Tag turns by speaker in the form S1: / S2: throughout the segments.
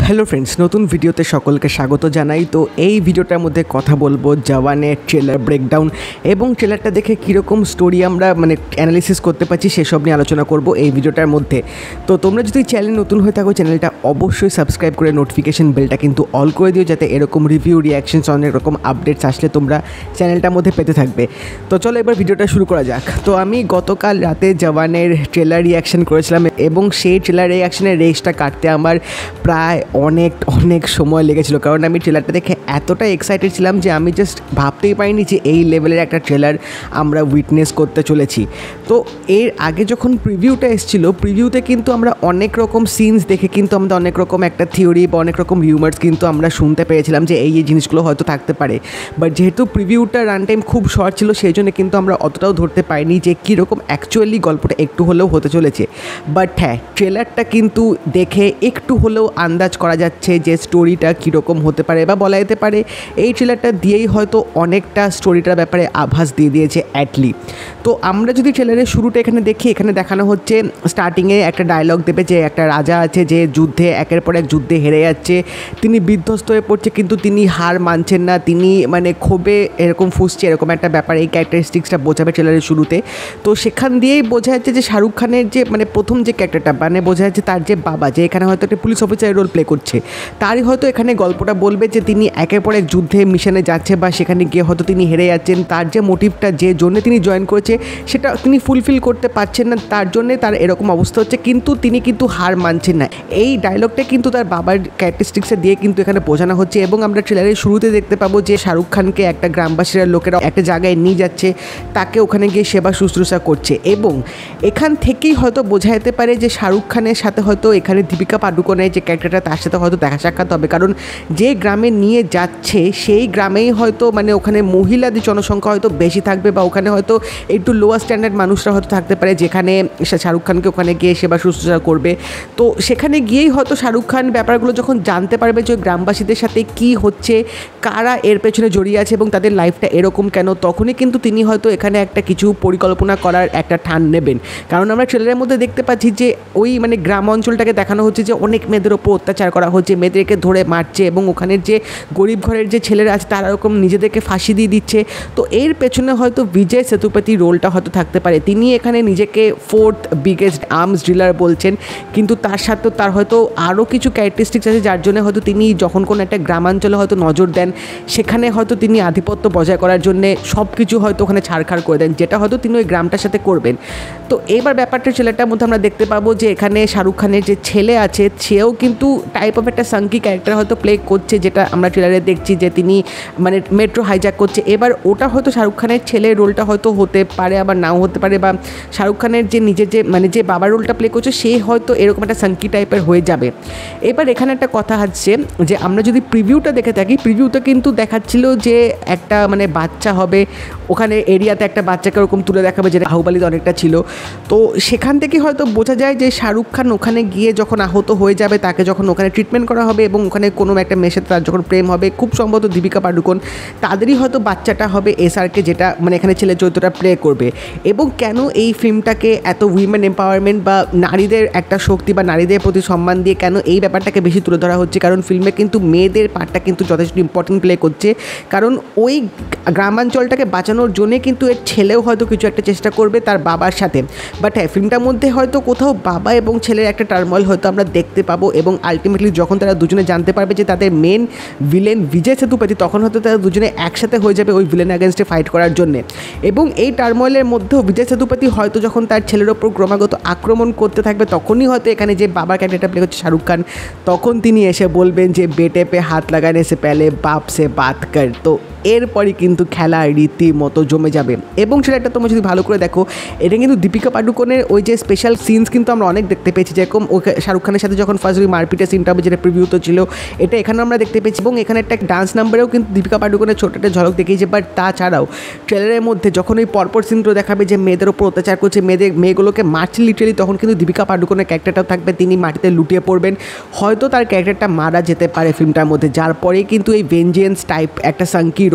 S1: Hello friends, নতুন ভিডিওতে সকলকে স্বাগত জানাই। তো এই ভিডিওটার মধ্যে কথা বলবো জওয়ানের ট্রেলার ব্রেকডাউন এবং ট্রেলারটা দেখে কীরকম স্টোরি আমরা অ্যানালিসিস করতে পারছি সেসব নিয়ে আলোচনা করব এই ভিডিওটার মধ্যে। তো তোমরা যদি চ্যানেল নতুন হয়ে থাকো চ্যানেলটা অবশ্যই সাবস্ক্রাইব করে নোটিফিকেশন বেলটা কিন্তু অল করে দিও, যাতে এরকম রিভিউ রিয়াকশনস অনেক রকম আপডেটস আসলে তোমরা চ্যানেলটার মধ্যে পেতে থাকবে। তো চলো এবার ভিডিওটা শুরু করা যাক। তো আমি গতকাল রাতে জওয়ানের ট্রেলার রিয়াকশন করেছিলাম এবং সেই ট্রেলার রিয়াকশনের রেসটা কাটতে আমার প্রায় অনেক সময় লেগেছিল, কারণ আমি ট্রেলারটা দেখে এতটা এক্সাইটেড ছিলাম যে আমি জাস্ট ভাবতেই পারিনি যে এই লেভেলের একটা ট্রেলার আমরা উইটনেস করতে চলেছি। তো এর আগে যখন প্রিভিউটা এসেছিল, প্রিভিউতে কিন্তু আমরা অনেক রকম সিনস দেখে কিন্তু আমরা অনেক রকম একটা থিওরি বা অনেক রকম রিউমার্স কিন্তু আমরা শুনতে পেরেছিলাম যে এই জিনিসগুলো হয়তো থাকতে পারে। বাট যেহেতু প্রিভিউটা রান টাইম খুব শর্ট ছিল, সেই জন্য কিন্তু আমরা অতটাও ধরতে পারিনি যে কীরকম অ্যাকচুয়ালি গল্পটা একটু হলেও হতে চলেছে। বাট হ্যাঁ, ট্রেলারটা কিন্তু দেখে একটু হলেও আন্দাজ করা যাচ্ছে যে স্টোরিটা কীরকম হতে পারে, বা বলা যেতে পারে এই ট্রেলারটা দিয়েই হয়তো অনেকটা স্টোরিটার ব্যাপারে আভাস দিয়ে দিয়েছে অ্যাটলি। তো আমরা যদি ট্রেলারের শুরুটা এখানে দেখি, এখানে দেখানো হচ্ছে স্টার্টিংয়ে একটা ডায়লগ দেবে যে একটা রাজা আছে যে যুদ্ধে একের পর এক যুদ্ধে হেরে যাচ্ছে, তিনি বিধ্বস্ত হয়ে পড়ছে কিন্তু তিনি হার মানছেন না, তিনি ক্ষোভে এরকম ফুসছে, এরকম একটা ব্যাপার এই ক্যারেক্টারিস্টিক্সটা বোঝাবে ট্রেলারের শুরুতে। তো সেখান দিয়েই বোঝা যাচ্ছে যে শাহরুখ খানের যে প্রথম যে ক্যারেক্টারটা বোঝা যাচ্ছে তার যে বাবা, যে এখানে হয়তো একটা পুলিশ অফিসারের রোল প্লে করছে, তারই হয়তো এখানে গল্পটা বলবে যে তিনি একের পর এক যুদ্ধে মিশনে যাচ্ছে বা সেখানে গিয়ে হয়তো তিনি হেরে যাচ্ছেন, তার যে মোটিভটা যে জন্য তিনি জয়েন করেছে সেটা তিনি ফুলফিল করতে পারছেন না, তার জন্যে তার এরকম অবস্থা হচ্ছে, কিন্তু তিনি কিন্তু হার মানছেন না। এই ডায়লগটা কিন্তু তার বাবার ক্যারেক্টারিস্টিক্সে দিয়ে কিন্তু এখানে বোঝানো হচ্ছে। এবং আমরা ট্রেলারের শুরুতে দেখতে পাবো যে শাহরুখ খানকে একটা গ্রামবাসীরা লোকেরা একটা জায়গায় নিয়ে যাচ্ছে, তাকে ওখানে গিয়ে সেবা শুশ্রূষা করছে, এবং এখান থেকেই হয়তো বোঝা যেতে পারে যে শাহরুখ খানের সাথে হয়তো এখানে দীপিকা পাডুকোনের যে ক্যারেক্টারটা তার সাথে হয়তো দেখা সাক্ষাৎ হবে, কারণ যে গ্রামে নিয়ে যাচ্ছে সেই গ্রামেই হয়তো ওখানে মহিলাদের জনসংখ্যা হয়তো বেশি থাকবে, বা ওখানে হয়তো একটু লোয়ার স্ট্যান্ডার্ড মানুষরা হয়তো থাকতে পারে, যেখানে শাহরুখ খানকে ওখানে গিয়ে সেবা শুশ্রূষা করবে। তো সেখানে গিয়েই হয়তো শাহরুখ খান ব্যাপারগুলো যখন জানতে পারবে যে গ্রামবাসীদের সাথে কি হচ্ছে, কারা এর পেছনে জড়িয়ে আছে এবং তাদের লাইফটা এরকম কেন, তখনই কিন্তু তিনি হয়তো এখানে একটা কিছু পরিকল্পনা করার একটা ঠান নেবেন। কারণ আমরা ট্রেলারের মধ্যে দেখতে পাচ্ছি যে ওই গ্রাম অঞ্চলটাকে দেখানো হচ্ছে যে অনেক মেয়েদের ওপর অত্যাচার করা হচ্ছে, মেয়েদেরকে ধরে মারছে, এবং ওখানের যে গরিব ঘরের যে ছেলেরা আছে তারা এরকম নিজেদেরকে ফাঁসি দিয়ে দিচ্ছে। তো এর পেছনে হয়তো বিজয় সেতুপতি রোলটা হয়তো থাকতে পারে, তিনি এখানে নিজেকে 4th বিগেস্ট আর্মস ডিলার বলছেন, কিন্তু তার সাথেও তার হয়তো আরও কিছু ক্যারেক্টারিস্টিক্স আছে যার জন্য হয়তো তিনি যখন কোনো একটা গ্রামাঞ্চলে হয়তো নজর দেন, সেখানে হয়তো তিনি আধিপত্য বজায় করার জন্যে সব কিছু হয়তো ওখানে ছাড়খাড় করে দেন, যেটা হয়তো তিনি ওই গ্রামটার সাথে করবেন। তো এবার ব্যাপারটা ট্রেলারটার মধ্যে আমরা দেখতে পাবো যে এখানে শাহরুখ খানের যে ছেলে আছে সেও কিন্তু টাইপ অফ একটা সাঙ্কি ক্যারেক্টার হয়তো প্লে করছে, যেটা আমরা ট্রেলারে দেখছি যে তিনি মেট্রো হাইজ্যাক করছে। এবার ওটা হয়তো শাহরুখ খানের ছেলের রোলটা হয়তো হতে পারে, আবার নাও হতে পারে, বা শাহরুখ খানের যে নিজের যে যে বাবার রোলটা প্লে করছে সে হয়তো এরকম একটা সাঙ্কি টাইপের হয়ে যাবে। এবার এখানে একটা কথা হচ্ছে যে আমরা যদি প্রিভিউটা দেখে থাকি, প্রিভিউতে কিন্তু দেখাচ্ছিল যে একটা বাচ্চা হবে, ওখানে এরিয়াতে একটা বাচ্চাকে ওরকম তুলে দেখাবে যেটা বাহুবলীতে অনেকটা ছিল। তো সেখান থেকে হয়তো বোঝা যায় যে শাহরুখ খান ওখানে গিয়ে যখন আহত হয়ে যাবে, তাকে যখন ওখানে ট্রিটমেন্ট করা হবে এবং ওখানে কোনো একটা মেয়ের সাথে তার যখন প্রেম হবে, খুব সম্ভবত দীপিকা পাডুকোন, তাদেরই হয়তো বাচ্চাটা হবে এসআরকে, যেটা এখানে ছেলে চরিত্রটা প্লে করবে। এবং কেন এই ফিল্মটাকে এত উইমেন এম্পাওয়ারমেন্ট বা নারীদের একটা শক্তি বা নারীদের প্রতি সম্মান দিয়ে কেন এই ব্যাপারটাকে বেশি তুলে ধরা হচ্ছে, কারণ ফিল্মে কিন্তু মেয়েদের পার্টটা কিন্তু যথেষ্ট ইম্পর্টেন্ট প্লে করছে, কারণ ওই গ্রামাঞ্চলটাকে বাঁচানোর জন্যে কিন্তু এর ছেলেও হয়তো কিছু একটা চেষ্টা করবে তার বাবার সাথে। বাট হ্যাঁ, ফিল্মটার মধ্যে হয়তো কোথাও বাবা এবং ছেলের একটা টার্মোয়েল হয়তো আমরা দেখতে পাবো, এবং আলটিমেটলি যখন তারা দুজনে জানতে পারবে যে তাদের মেন ভিলেন বিজয় সেতুপতি, তখন হয়তো তারা দুজনে একসাথে হয়ে যাবে ওই ভিলেন অ্যাগেনস্টে ফাইট করার জন্যে। এবং এই টার্মোয়েলের মধ্যেও বিজয় সেতুপতি হয়তো যখন তার ছেলের ওপর ক্রমাগত আক্রমণ করতে থাকবে, তখনই হয়তো এখানে যে বাবার ক্যারেক্টারটা প্লে করছে শাহরুখ খান, তখন তিনি এসে বলবেন যে বেটে পে হাত লাগানে সে পেলে বাপ সে বাত কর। তো এরপরই কিন্তু খেলা রীতিমতো জমে যাবে। এবং সেটা তোমরা যদি ভালো করে দেখো, এটা কিন্তু দীপিকা পাডুকোনের ওই যে স্পেশাল সিনস কিন্তু আমরা অনেক দেখতে পেয়েছি, যেরকম ওকে শাহরুখ খানের সাথে যখন ফার্স্ট ওই মারপিটের সিনটা হবে যেটা প্রিভিউতে ছিল, এটা এখানে আমরা দেখতে পেয়েছি। এবং এখানে একটা ডান্স নাম্বারেও কিন্তু দীপিকা পাডুকোনের ছোট একটা ঝলক দেখিয়েছে। বাট তাছাড়াও ট্রেলারের মধ্যে যখন ওই পরপর সিনগুলো দেখাবে যে মেয়েদের ওপর অত্যাচার করছে, মেয়েগুলোকে মারছে লিটারেলি, তখন কিন্তু দীপিকা পাডুকোনের ক্যারেক্টারটাও থাকবে, তিনি মাটিতে লুটিয়ে পড়বেন, হয়তো তার ক্যারেক্টারটা মারা যেতে পারে ফিল্মটার মধ্যে, যার পরেই কিন্তু এই ভেঞ্জেন্স টাইপ একটা সাঙ্কি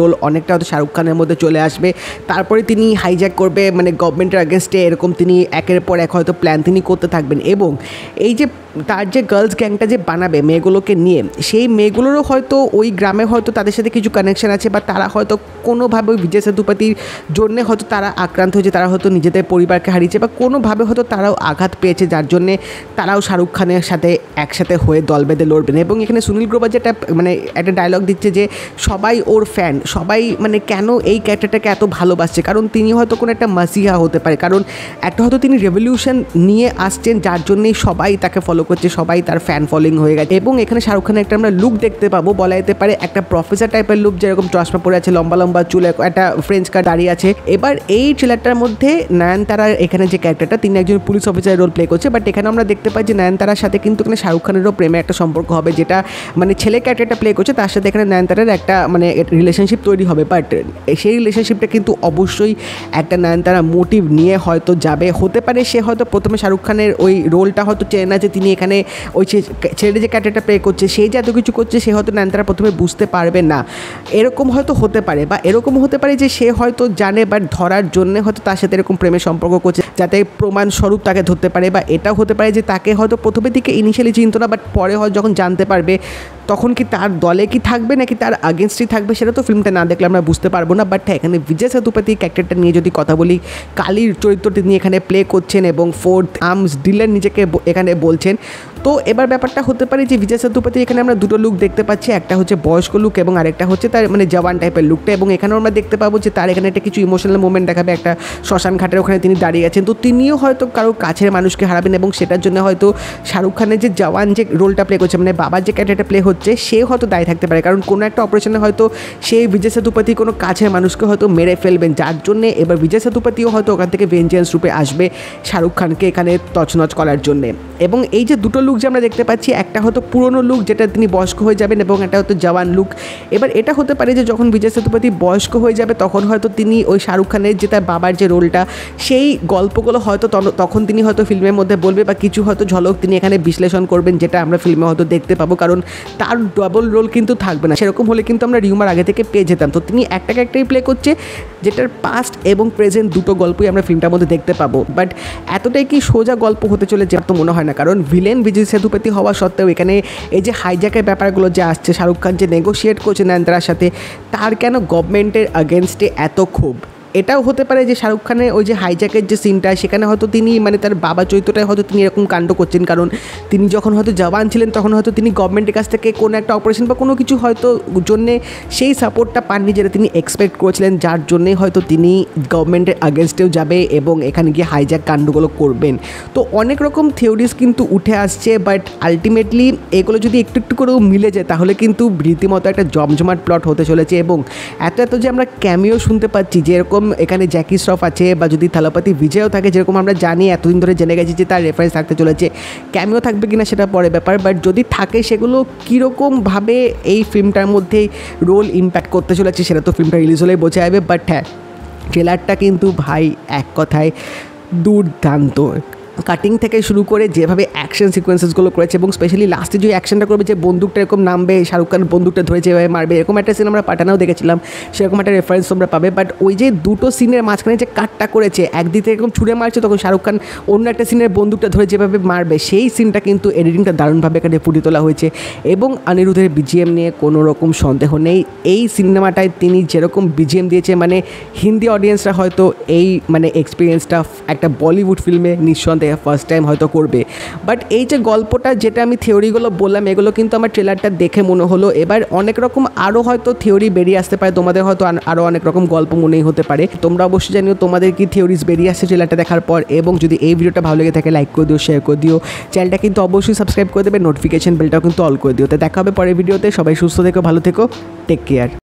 S1: রোল অনেকটা হয়তো শাহরুখ খানের মধ্যে চলে আসবে। তারপরে তিনি হাইজ্যাক করবে মানে গভর্নমেন্টের আগেনস্টে, এরকম তিনি একের পর এক হয়তো প্ল্যান তিনি করতে থাকবেন। এবং এই যে তার যে গার্লস গ্যাংটা যে বানাবে মেয়েগুলোকে নিয়ে, সেই মেয়েগুলোরও হয়তো ওই গ্রামে হয়তো তাদের সাথে কিছু কানেকশন আছে, বা তারা হয়তো কোনোভাবে ওই বিজয় সেতুপতির জন্যে হয়তো তারা আক্রান্ত হয়েছে, তারা হয়তো নিজেদের পরিবারকে হারিয়েছে, বা কোনোভাবে হয়তো তারাও আঘাত পেয়েছে, যার জন্যে তারাও শাহরুখ খানের সাথে একসাথে হয়ে দল বেঁধে লড়বেন। এবং এখানে সুনীল গ্রোভার যেটা মানে একটা ডায়লগ দিচ্ছে যে সবাই ওর ফ্যান, সবাই মানে কেন এই ক্যারেক্টারটাকে এত ভালোবাসছে, কারণ তিনি হয়তো কোনো একটা মাসিহা হতে পারে, কারণ একটা হয়তো তিনি রেভলিউশন নিয়ে আসছেন, যার জন্যেই সবাই তাকে ফলো করছে, সবাই তার ফ্যান ফলোইং হয়ে গেছে। এবং এখানে শাহরুখ খানের একটা আমরা লুক দেখতে পাবো, বলা যেতে পারে একটা প্রফেসর টাইপের লুক, যেরকম চশমা পরে আছে, লম্বা লম্বা চুল, একটা ফ্রেঞ্চ কাট দাঁড়িয়ে আছে। এবার এই ট্রেলারটার মধ্যে নয়নতারার এখানে যে ক্যারেক্টারটা, তিনি একজন পুলিশ অফিসারের রোল প্লে করছে, বাট এখানে আমরা দেখতে পাই যে নয়নতারার সাথে কিন্তু এখানে শাহরুখ খানেরও প্রেমে একটা সম্পর্ক হবে, যেটা মানে ছেলে ক্যারেক্টারটা প্লে করছে তার সাথে এখানে নয়নতারার একটা মানে রিলেশনশিপ তৈরি হবে। বাট সেই রিলেশনশিপটা কিন্তু অবশ্যই একটা নয়নতারা মোটিভ নিয়ে হয়তো যাবে। হতে পারে সে হয়তো প্রথমে শাহরুখ খানের ওই রোলটা হয়তো চেনে না, যে তিনি এখানে ওই ছেলে যে ক্যারেক্টারটা প্লে করছে সেই যে এত কিছু করছে, সে হয়তো নয়নতারা প্রথমে বুঝতে পারবে না, এরকম হয়তো হতে পারে। বা এরকম হতে পারে যে সে হয়তো জানে, বাট ধরার জন্য হয়তো তার সাথে এরকম প্রেমের সম্পর্ক করছে যাতে প্রমাণস্বরূপ তাকে ধরতে পারে। বা এটাও হতে পারে যে তাকে হয়তো প্রথমের দিকে ইনিশিয়ালি চিনতো না, বাট পরে হয়তো যখন জানতে পারবে তখন কি তার দলে কি থাকবে নাকি তার আগেনস্টই থাকবে, সেটা তো ফিল্মটা না দেখলে আমরা বুঝতে পারবো না। বাট এখানে বিজয় সেতুপতি ক্যারেক্টারটা নিয়ে যদি কথা বলি, কালীর চরিত্রটি নিয়ে এখানে প্লে করছেন এবং ফোর্থ আর্মস ডিলার নিজেকে এখানে বলছেন। তো এবার ব্যাপারটা হতে পারে যে বিজয় সেতুপতি এখানে আমরা দুটো লুক দেখতে পাচ্ছি, একটা হচ্ছে বয়স্ক লুক এবং আরেকটা হচ্ছে তার মানে জওয়ান টাইপের লুকটা। এবং এখানেও আমরা দেখতে পাবো যে তার এখানে একটা কিছু ইমোশনাল মোমেন্ট দেখাবে, একটা শ্মশান ঘাটের ওখানে তিনি দাঁড়িয়ে আছেন, তো তিনিও হয়তো কারো কাছের মানুষকে হারাবেন, এবং সেটার জন্য হয়তো শাহরুখ খানের যে জওয়ান যে রোলটা প্লে করছে মানে বাবার যে ক্যারেক্টারটা প্লে হচ্ছে, সে হয়তো দায়ী থাকতে পারে, কারণ কোনো একটা অপারেশনে হয়তো সেই বিজয় সেতুপতি কোনো কাছের মানুষকে হয়তো মেরে ফেলবেন, যার জন্যে এবার বিজয় সেতুপতিও হয়তো ওখান থেকে ভেঞ্জেন্স রূপে আসবে শাহরুখ খানকে এখানে তছনছ করার জন্যে। এবং এই যে দুটো লুক যে আমরা দেখতে পাচ্ছি, একটা হয়তো পুরনো লুক যেটা তিনি বয়স্ক হয়ে যাবেন, এবং একটা হয়তো জওয়ান লুক। এবার এটা হতে পারে যে যখন বিজয় সেতুপতি বয়স্ক হয়ে যাবে তখন হয়তো তিনি ওই শাহরুখ খানের যে তার বাবার যে রোলটা, সেই গল্পগুলো হয়তো তখন তিনি হয়তো ফিল্মের মধ্যে বলবে, বা কিছু হয়তো ঝলক তিনি এখানে বিশ্লেষণ করবেন, যেটা আমরা ফিল্মে হয়তো দেখতে পাবো, কারণ তার ডাবল রোল কিন্তু থাকবে না। সেরকম হলে কিন্তু আমরা রিউমার আগে থেকে পেয়ে যেতাম। তো তিনি একটা ক্যারেক্টারই প্লে করছে, যেটার পাস্ট এবং প্রেজেন্ট দুটো গল্পই আমরা ফিল্মটার মধ্যে দেখতে পাবো। বাট এতটাই কি সোজা গল্প হতে চলে যে তো মনে হয় না, কারণ ভিলেন বিজয় সেতুপতি হওয়া সত্ত্বেও এখানে এই যে হাইজ্যাকের ব্যাপারগুলো যে আসছে, শাহরুখ খান যে নেগোশিয়েট করছে নয়নতারার সাথে, তার কেন গভর্নমেন্টের আগেনস্টে এত ক্ষোভ? এটাও হতে পারে যে শাহরুখ খানের ওই যে হাইজ্যাকের যে সিনটা, সেখানে হয়তো তিনি মানে তার বাবা চরিত্রটায় হয়তো তিনি এরকম কাণ্ড করছেন, কারণ তিনি যখন হয়তো জওয়ান ছিলেন তখন হয়তো তিনি গভর্নমেন্টের কাছ থেকে কোনো একটা অপারেশন বা কোনো কিছু হয়তো জন্যে সেই সাপোর্টটা পাননি যেটা তিনি এক্সপেক্ট করেছিলেন, যার জন্যেই হয়তো তিনি গভর্নমেন্টের আগেনস্টেও যাবে এবং এখানে গিয়ে হাইজ্যাক কাণ্ডগুলো করবেন। তো অনেক রকম থিওরিজ কিন্তু উঠে আসছে, বাট আলটিমেটলি এগুলো যদি একটু একটু করেও মিলে যায় তাহলে কিন্তু রীতিমতো একটা জমজমাট প্লট হতে চলেছে। এবং এত যে আমরা ক্যামিও শুনতে পাচ্ছি, যেরকম এখানে জ্যাকি শ্রফ আছে, বা যদি থালাপতি বিজয়ও থাকে, যেরকম আমরা জানি এতদিন ধরে জেনে গেছি যে তার রেফারেন্স থাকতে চলেছে, ক্যামিও থাকবে কিনা সেটা পরে ব্যাপার, বাট যদি থাকে সেগুলো কীরকমভাবে এই ফিল্মটার মধ্যে রোল ইম্প্যাক্ট করতে চলেছে সেটা তো ফিল্মটা রিলিজ হলেই বোঝা যাবে। বাট হ্যাঁ, ট্রেলারটা কিন্তু ভাই এক কথায় দুর্দান্ত, কাটিং থেকে শুরু করে যেভাবে অ্যাকশন সিকোয়েন্সেসগুলো করেছে, এবং স্পেশালি লাস্টে যে অ্যাকশনটা করবে, যে বন্দুকটা এরকম নামবে, শাহরুখ খান বন্দুকটা ধরে যেভাবে মারবে, এরকম একটা সিন আমরা পাঠানাও দেখেছিলাম, সেরকম একটা রেফারেন্স তোমরা পাবে। বাট ওই যে দুটো সিনের মাঝখানে যে কাটটা করেছে, একদিকে এরকম ছুঁড়ে মারছে, তখন শাহরুখ খান অন্য একটা সিনের বন্দুকটা ধরে যেভাবে মারবে, সেই সিনটা কিন্তু এডিটিংটা দারুণভাবে এখানে ফুটিয়ে তোলা হয়েছে। এবং অনিরুদ্ধের বিজিএম নিয়ে কোনো রকম সন্দেহ নেই, এই সিনেমাটায় তিনি যেরকম বিজিএম দিয়েছে, মানে হিন্দি অডিয়েন্সরা হয়তো এই মানে এক্সপিরিয়েন্সটা একটা বলিউড ফিল্মে নিঃসন্দেহে ফার্স্ট টাইম হয়তো করবে। বাট এই যে গল্পটা, যেটা আমি থিওরিগুলো বললাম, এগুলো কিন্তু আমার ট্রেলারটা দেখে মনে হলো। এবার অনেক রকম আরও হয়তো থিওরি বেরিয়ে আসতে পারে, তোমাদের হয়তো আরও অনেক রকম গল্প মনেই হতে পারে। তোমরা অবশ্যই জানিও তোমাদের কি থিওরিজ বেরিয়ে আসছে ট্রেলারটা দেখার পর। এবং যদি এই ভিডিওটা ভালো লেগে থাকে লাইক করে দিও, শেয়ার করে দিও, চ্যানেলটা কিন্তু অবশ্যই সাবস্ক্রাইব করে দেবে, নোটিফিকেশন বেলটাও কিন্তু অল করে দিও। তো দেখা হবে পরের ভিডিওতে। সবাই সুস্থ থেকো, ভালো থেকো, টেক কেয়ার।